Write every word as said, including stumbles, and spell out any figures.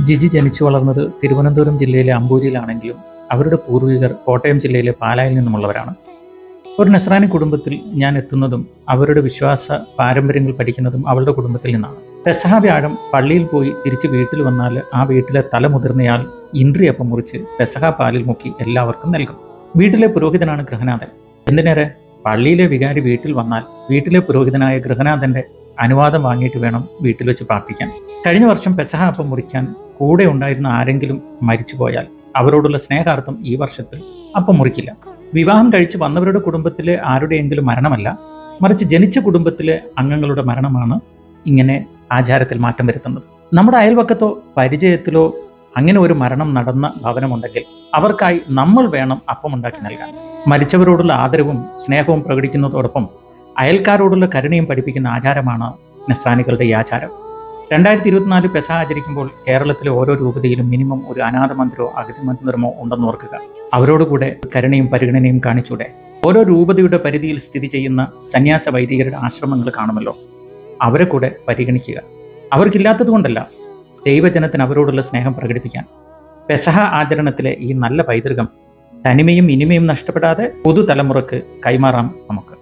ജിജി ജനിച്ചു വളർന്നത് തിരുവനന്തപുരം ജില്ലയിലെ അമ്പൂരിയിലാണെങ്കിലും അവരുടെ പൂർവികർ കോട്ടയം ജില്ലയിലെ പാലായിൽ നിന്നുമുള്ളവരാണ്. ഒരു നസ്രാനി കുടുംബത്തിൽ ഞാൻ എത്തുന്നതും അവരുടെ വിശ്വാസ പാരമ്പര്യങ്ങൾ പഠിക്കുന്നതും അവളുടെ കുടുംബത്തിൽ നിന്നാണ്. പെസഹ വ്യാഴം പള്ളിയിൽ പോയി തിരിച്ച് വീട്ടിൽ വന്നാൽ ആ വീട്ടിലെ തല മുതിർന്നയാൾ ഇന്ദ്രിയപ്പം മുറിച്ച് പെസഹ പാലിൽ മുക്കി എല്ലാവർക്കും നൽകും. വീട്ടിലെ പുരോഹിതനാണ് ഗൃഹനാഥൻ. എന്തിനേറെ പള്ളിയിലെ വികാരി വീട്ടിൽ വന്നാൽ വീട്ടിലെ പുരോഹിതനായ ഗൃഹനാഥന്റെ അനുവാദം വാങ്ങിയിട്ട് വേണം വീട്ടിൽ വെച്ച് പ്രാർത്ഥിക്കാൻ. കഴിഞ്ഞ വർഷം പെസഹ അപ്പം മുറിക്കാൻ കൂടെ ഉണ്ടായിരുന്ന ആരെങ്കിലും മരിച്ചുപോയാൽ അവരോടുള്ള സ്നേഹാർത്ഥം ഈ വർഷത്തിൽ അപ്പം മുറിക്കില്ല. വിവാഹം കഴിച്ച് വന്നവരുടെ കുടുംബത്തിലെ ആരുടെയെങ്കിലും മരണമല്ല, മറിച്ച് ജനിച്ച കുടുംബത്തിലെ അംഗങ്ങളുടെ മരണമാണ് ഇങ്ങനെ ആചാരത്തിൽ മാറ്റം വരുത്തുന്നത്. നമ്മുടെ അയൽവക്കത്തോ പരിചയത്തിലോ അങ്ങനെ ഒരു മരണം നടന്ന ഭവനമുണ്ടെങ്കിൽ അവർക്കായി നമ്മൾ വേണം അപ്പം ഉണ്ടാക്കി നൽകാൻ. മരിച്ചവരോടുള്ള ആദരവും സ്നേഹവും പ്രകടിക്കുന്നതോടൊപ്പം അയൽക്കാരോടുള്ള കരുണയും പഠിപ്പിക്കുന്ന ആചാരമാണ് നസ്രാനികളുടെ ഈ ആചാരം. രണ്ടായിരത്തി ഇരുപത്തിനാല് പെസഹ ആചരിക്കുമ്പോൾ കേരളത്തിലെ ഓരോ രൂപതയിലും മിനിമം ഒരു അനാഥ മന്ദിരമോ അഗതി മന്ദിരമോ ഉണ്ടെന്ന് ഓർക്കുക. അവരോടുകൂടെ കരുണയും പരിഗണനയും കാണിച്ചൂടെ? ഓരോ രൂപതയുടെ പരിധിയിൽ സ്ഥിതി ചെയ്യുന്ന സന്യാസ വൈദികരുടെ ആശ്രമങ്ങൾ കാണുമല്ലോ, അവരെ കൂടെ പരിഗണിക്കുക. അവർക്കില്ലാത്തത് കൊണ്ടല്ല, ദൈവജനത്തിന് അവരോടുള്ള സ്നേഹം പ്രകടിപ്പിക്കാൻ. പെസഹ ആചരണത്തിലെ ഈ നല്ല പൈതൃകം തനിമയും ഇനിമയും നഷ്ടപ്പെടാതെ പുതുതലമുറക്ക് കൈമാറാം നമുക്ക്.